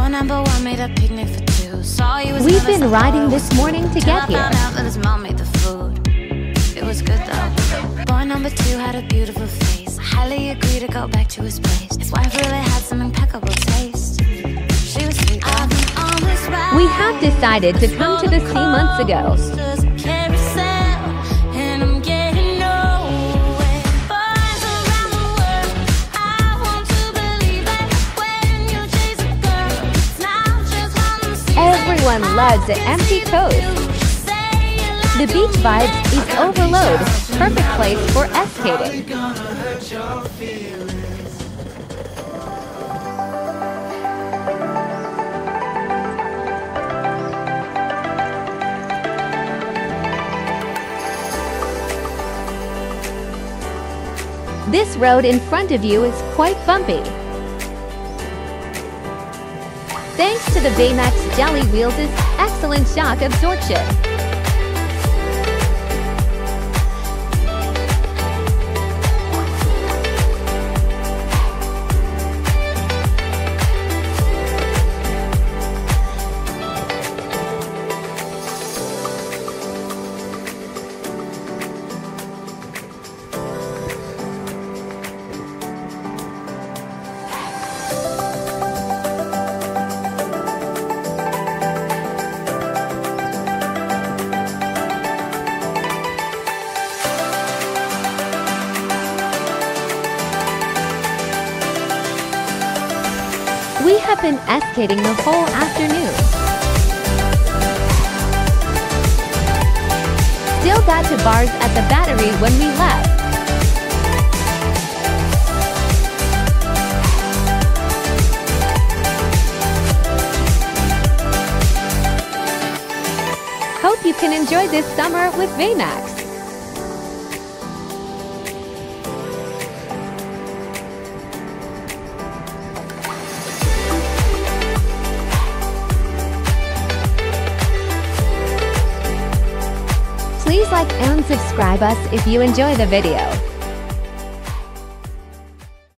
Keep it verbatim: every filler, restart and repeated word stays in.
number one made a picnic for two. Saw you was We've been riding this morning to get here. I found out that his mom made the food. It was good though. Boy number two had a beautiful face. I highly agree to go back to his place. His wife really had some impeccable taste. She was sweet. I've been on this ride. We have decided to come to the sea months ago. Everyone loves an empty coast. The Beachvibe is overload, perfect place for S-skating. This road in front of you is quite bumpy. Thanks to the Veymax jelly wheels' excellent shock absorption. We have been S-skating the whole afternoon. Still got to bars at the Battery when we left. Hope you can enjoy this summer with Veymax. Please like and subscribe us if you enjoy the video.